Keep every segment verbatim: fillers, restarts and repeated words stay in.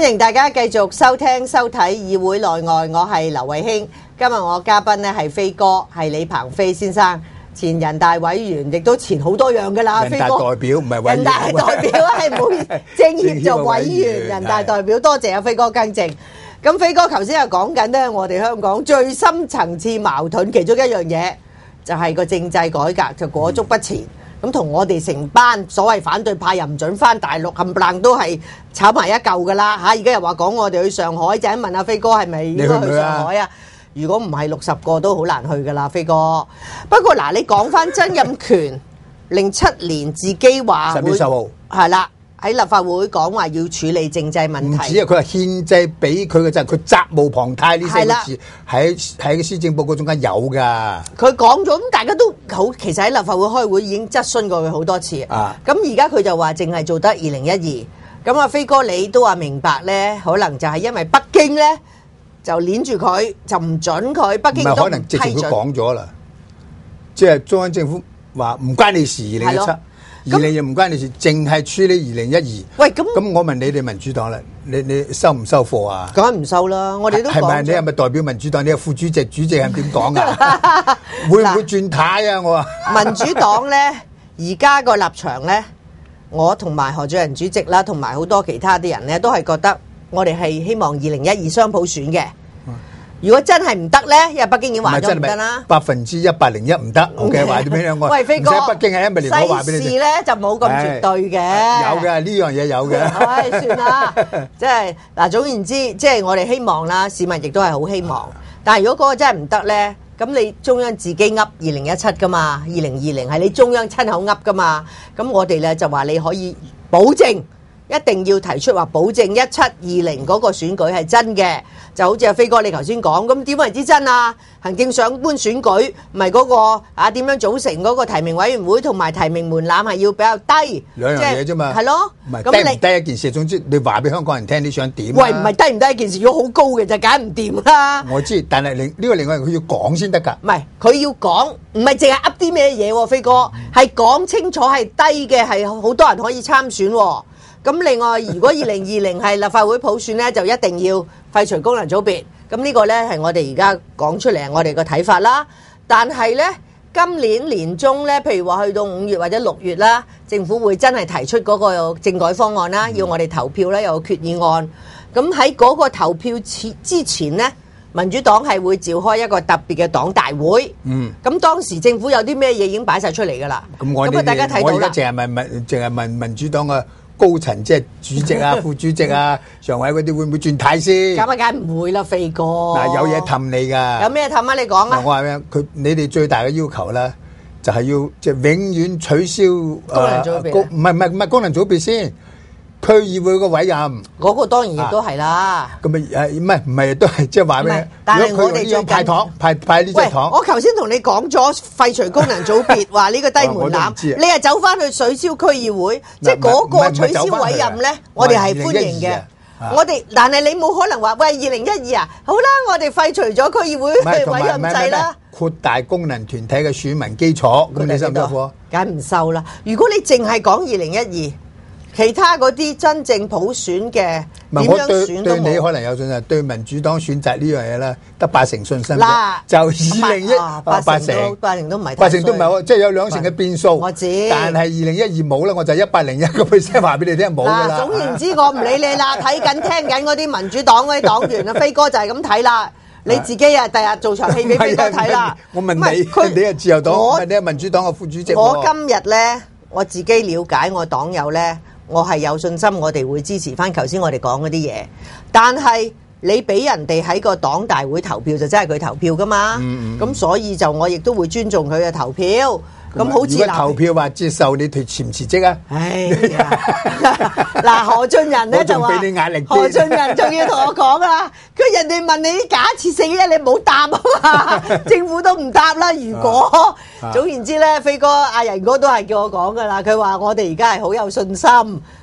歡迎大家繼續收聽收睇議會內外，我係劉慧卿。今日我嘉賓咧係飛哥，係李鵬飛先生，前人大委員，亦都前好多樣噶啦。 人大代表唔係委員， 人大代表係唔好意思，政協就委員，人大代表。多謝阿飛哥更正。咁飛哥頭先又講緊咧，我哋香港最深層次矛盾其中一樣嘢，就係個政制改革就裹足不前。咁同我哋成班所謂反對派又唔準翻大陸，冚唪唥都係炒埋一嚿噶啦嚇！而家又話講我哋去上海，就係問阿飛哥係咪應該去上海啊？如果唔係六十個都好難去噶啦，飛哥。不過嗱，你講翻曾蔭權零七年自己話會係啦，喺立法會講話要處理政制問題。 唔止啊，佢話憲制俾佢嘅就係佢責無旁貸呢四個字喺喺個施政報告中間有㗎。 佢講咗，咁大家都好，其實喺立法會開會已經質詢過佢好多次。啊，咁而家佢就話淨係做得二零一二。咁啊，飛哥你都話明白咧，可能就係因為北京咧就攆住佢，就唔準佢。北京都唔批准。唔係可能直情佢講咗啦，即係中央政府話唔關你事，二零一七。二零又唔關你事，淨係處理二零一二。喂，咁咁我問你哋民主黨啦，你你收唔收貨啊？ 梗係唔收啦，我哋都係咪？你係咪代表民主黨？你係副主席，主席係點講啊？會唔會轉軚啊？我話民主黨咧，而家個立場咧，我同埋何俊仁主席啦，同埋好多其他啲人咧，都係覺得我哋係希望二零一二雙普選嘅。如果真係唔得咧，因為北京已經話咗唔得啦， 百分之一百零一唔得。OK，話點樣？ 喂，飛哥， 唔使北京係一百零，我話俾你聽。 世事咧就冇咁絕對嘅。 有嘅，呢樣嘢有嘅。 唉，算啦，即係嗱，總言之，即係我哋希望啦，市民亦都係好希望。但係如果嗰個真係唔得咧，咁你中央自己噏二零一七噶嘛，二零二零係你中央親口噏噶嘛，咁我哋咧就話你可以保證。一定要提出話保證一七二零嗰個選舉係真嘅，就好似阿飛哥你頭先講，咁點為之真啊？行政長官選舉唔係嗰個啊點樣組成嗰個提名委員會同埋提名門檻係要比較低， 兩樣嘢啫嘛。 係咯， 唔係低唔低一件事，總之你話俾香港人聽你想點。 喂，唔係低唔低一件事，如果好高嘅就梗唔掂啦。 我知，但係另呢個另外佢要講先得㗎。 唔係佢要講，唔係淨係噏啲咩嘢喎，飛哥係講清楚係低嘅，係好多人可以參選喎。咁另外，如果二零二零係立法會普選咧，就一定要廢除功能組別。咁呢個咧係我哋而家講出嚟，我哋個睇法啦。但係咧，今年年中咧，譬如話去到五月或者六月啦，政府會真係提出嗰個政改方案啦，要我哋投票咧，有個決議案。咁喺嗰個投票之前咧，民主黨係會召開一個特別嘅黨大會。嗯。咁當時政府有啲咩嘢已經擺晒出嚟㗎啦。咁我哋大家睇到啦。 我而家淨係問民，淨係問民主黨嘅高層，即係主席啊、副主席啊、常委嗰啲會唔會轉軚先？ 咁啊，梗係唔會啦，飛哥。 嗱，有嘢氹你㗎。 有咩氹啊？你講啊！ 我話咩？佢你哋最大嘅要求咧，就係要即係永遠取消功能組別。 唔係唔係唔係功能組別先。區議會個委任， 嗰個當然亦都係啦。 咁啊誒唔係唔係都係即係話咩？ 但係我哋最派糖派派呢隻糖。 我頭先同你講咗廢除功能組別，話呢個低門檻，你係走翻去取消區議會，即係嗰個取消委任咧，我哋係歡迎嘅。我哋但係你冇可能話喂二零一二啊，好啦，我哋廢除咗區議會委任制啦， 擴大功能團體嘅選民基礎，咁你收唔收貨？ 梗唔收啦！如果你淨係講二零一二。其他嗰啲真正普選嘅點樣選都冇。 對你可能有信心，對民主黨選擇呢樣嘢咧，得八成信心啫。就二零一八成， 八成都唔係， 八成都唔係，即係有兩成嘅變數。 我知， 但係二零一二冇啦，我就一百零一個 percent 話俾你聽冇㗎啦。 總言之，我唔理你啦，睇緊聽緊嗰啲民主黨嗰啲黨員啊，飛哥就係咁睇啦。你自己啊，第日做場戲俾飛哥睇啦。 我問你，你係自由黨，你係民主黨嘅副主席。 我今日咧，我自己了解我黨友咧。我係有信心，我哋會支持翻頭先我哋講嗰啲嘢。但係你俾人哋喺個黨大會投票，就真係佢投票噶嘛。咁、嗯嗯、所以就我亦都會尊重佢嘅投票。咁好似如果投票話接受你辭辭唔辭職啊？ 哎呀，嗱何俊仁咧就話， 俾你壓力何俊仁仲要同我講啦，佢人哋問你啲假設性咧，你唔好答啊嘛，政府都唔答啦。如果、啊啊、總言之咧，飛哥阿仁哥都係叫我講噶啦，佢話我哋而家係好有信心。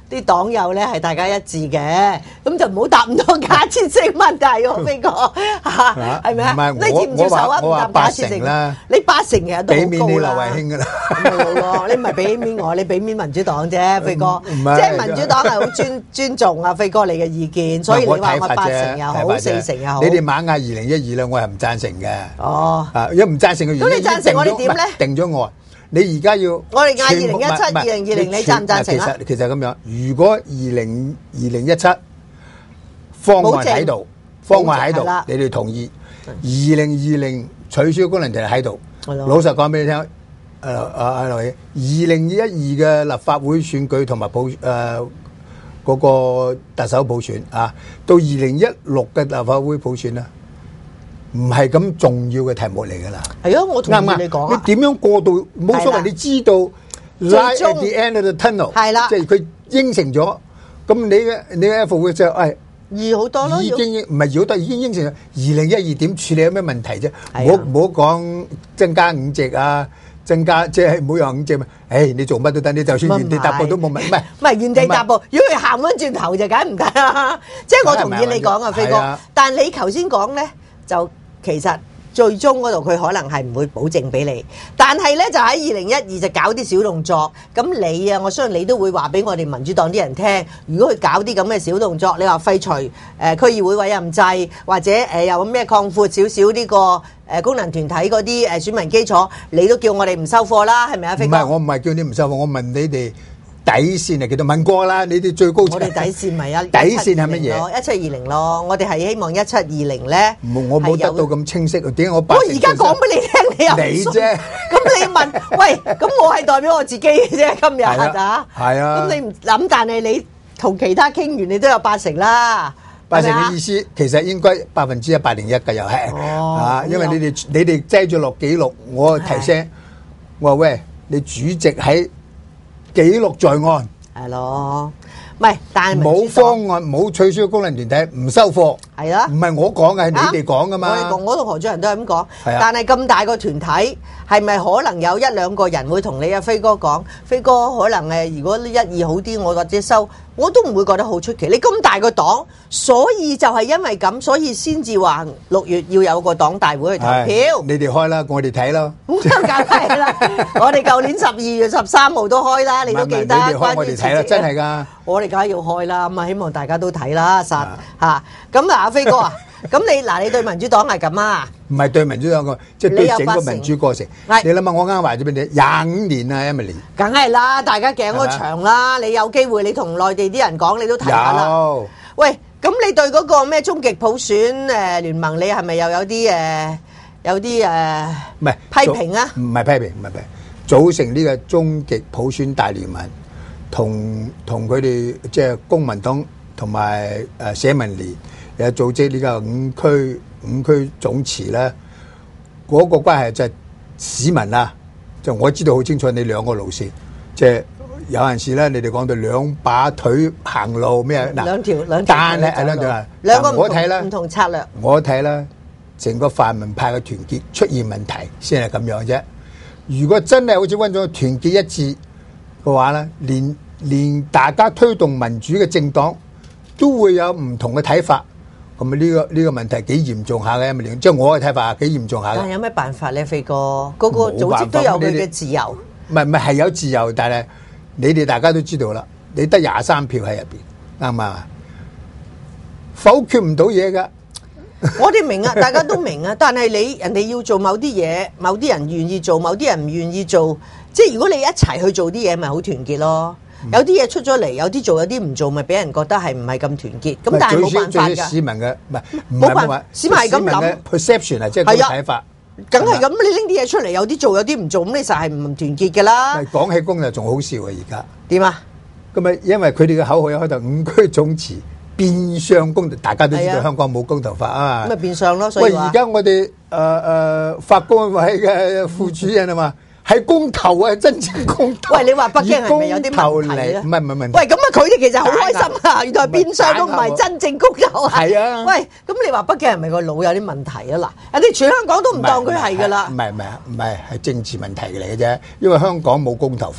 啲黨友咧係大家一致嘅，咁就唔好答咁多假設性問題喎，飛哥嚇，係咪啊？ 唔係你接唔接受啊？唔答假設性啦，你八成其實都好高啦。 俾面你劉慧卿㗎啦， 冇喎，你唔係俾面我，你俾面民主黨啫，飛哥。即係民主黨係好尊尊重啊，飛哥你嘅意見，所以你話我八成又好，四成又好。 你哋猛嗌二零一二啦，我係唔贊成嘅。 哦， 啊，如果唔贊成嘅原因， 咁你贊成我哋點咧？ 定咗我。你而家要我哋嗌二零一七、二零二零，你贊唔贊成啊？ 其實其實咁樣，如果二零二零一七方案喺度，方案喺度，你哋同意；二零二零取消功能條例喺度。老實講俾你聽，誒誒阿劉偉，二零一二嘅立法會選舉同埋普誒嗰個特首普選啊，到二零一六嘅立法會普選啦。唔係咁重要嘅題目嚟㗎啦， 係啊，我同意你講啊。 你點樣過渡冇所謂，你知道 light at the end of the tunnel 係啦， 即係佢應承咗，咁你嘅你嘅 F 會就係易好多咯， 已經唔係易好多，已經應承咗。二零一二點處理有咩問題啫？唔好唔好講增加五席啊，增加即係每樣五席嘛。誒，你做乜都得，你就算原地踏步都冇問題。唔係唔係原地踏步，如果佢行翻轉頭就梗唔得啦。即係我同意你講啊，飛哥。但係你頭先講咧就。其實最終嗰度佢可能係唔會保證俾你，但係呢就喺二零一二就搞啲小動作。咁你啊，我相信你都會話俾我哋民主黨啲人聽。如果佢搞啲咁嘅小動作，你話廢除誒、呃、區議會委任制，或者誒、呃、又咩擴闊少少呢個誒、呃、功能團體嗰啲誒選民基礎，你都叫我哋唔收貨啦，係咪啊？飛哥？ 唔係，我唔係叫你唔收貨，我問你哋。底線係幾多？問過啦，你哋最高。 我哋底線咪一底線係乜嘢？ 一七二零咯，我哋係希望一七二零咧。 我冇得到咁清晰，點解我八？ 我而家講俾你聽，你又你啫。 咁你問，喂，咁我係代表我自己嘅啫，今日啊， 係啊。 咁你唔諗，但係你同其他傾完，你都有八成啦。 八成嘅意思，其實應該百分之一百零一嘅又係，啊，因為你哋你哋擠住落記錄，我提聲，我話喂，你主席喺。記錄在案， 係咯，唔係，但係冇方案，冇取消功能團體，唔收貨， 係啦， 唔係我講嘅，係你哋講噶嘛。 我哋講，我同何俊仁都係咁講，但係咁大個團體，係咪可能有一兩個人會同你阿飛哥講？飛哥可能誒，如果一二好啲，我或者收，我都唔會覺得好出奇。你咁大個黨，所以就係因為咁，所以先至話六月要有個黨大會去投票。 你哋開啦，我哋睇咯。 咁梗係啦，我哋舊年十二月十三號都開啦，你都記得。 你哋開我哋睇啦，真係㗎。 我哋梗係要開啦，咁啊希望大家都睇啦，實嚇。咁嗱，阿飛哥啊，咁你嗱你對民主黨係咁啊？ 唔係對民主黨個，即係對整個民主過程。你諗下，我啱話咗俾你，廿五年啊 Emily。梗係啦，大家頸都長啦。你有機會，你同內地啲人講，你都睇下啦。 有。 喂，咁你對嗰個咩終極普選誒聯盟，你係咪又有啲誒有啲誒？ 唔係批評啊？ 唔係批評，唔係批評。組成呢個終極普選大聯盟，同同佢哋即係公民黨同埋誒社民連有組織呢個五區五區總辭咧，嗰個關係就係市民啊，就我知道好清楚你兩個路線，即係有陣時咧，你哋講到兩把腿行路咩嗱？ 兩條兩條， 但係兩條， 兩個我睇咧唔同策略， 我睇咧成個泛民派嘅團結出現問題先係咁樣啫。如果真係好似溫咗團結一致嘅話咧，連連大家推動民主嘅政黨都會有唔同嘅睇法，咁啊呢個呢個問題幾嚴重下嘅，即係我嘅睇法幾嚴重下嘅。 但係有咩辦法咧，飛哥？嗰個組織都有佢嘅自由。 唔係唔係係有自由，但係你哋大家都知道啦，你得廿三票喺入邊，啱唔啱啊？否決唔到嘢㗎。 我哋明啊，大家都明啊，但係你人哋要做某啲嘢，某啲人願意做，某啲人唔願意做，即係如果你一齊去做啲嘢，咪好團結咯。嗯、有啲嘢出咗嚟，有啲做，有啲唔做，咪俾人覺得係唔係咁團結。咁但係冇辦法㗎。 市民嘅唔係冇辦法，市民係咁諗。 perception 啊，即係個睇法。 梗係咁，你拎啲嘢出嚟，有啲做，有啲唔做，咁你實係唔團結㗎啦。 講起公就仲好笑啊！而家點啊？ 咁咪因為佢哋嘅口號有開頭五區總辭。變相公投，大家都知道香港冇公投法啊嘛。 咁咪變相咯，所以喂，而家我哋誒誒法官委嘅副主任啊嘛，係公投啊，真正公投。 喂，你話北京係咪有啲問題咧？ 唔係唔係問題。 喂，咁啊，佢哋其實好開心啊，原來變相都唔係真正公投啊。 係啊。 喂，咁你話北京係咪個腦有啲問題啊？嗱，人哋全香港都唔當佢係㗎啦。 唔係唔係唔係，係政治問題嚟嘅啫，因為香港冇公投法。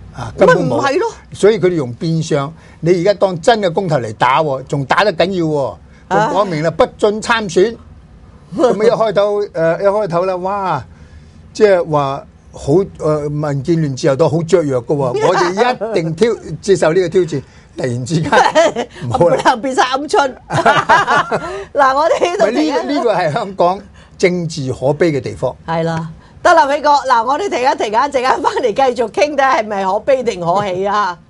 啊，根本冇。 咪唔係咯， 所以佢哋用變相，你而家當真嘅公投嚟打喎，仲打得緊要喎，仲講明啦，不准參選。咁一開頭誒、呃、一開頭啦，哇！即係話好誒民建聯自由黨好雀躍嘅喎，我哋一定挑接受呢個挑戰。突然之間冇啦， 變晒鵪鶉。嗱，我哋呢度呢個呢個係香港政治可悲嘅地方。 係啦，得啦，美國嗱，我哋停一停啊，陣間翻嚟繼續傾，睇係咪可悲定可喜啊！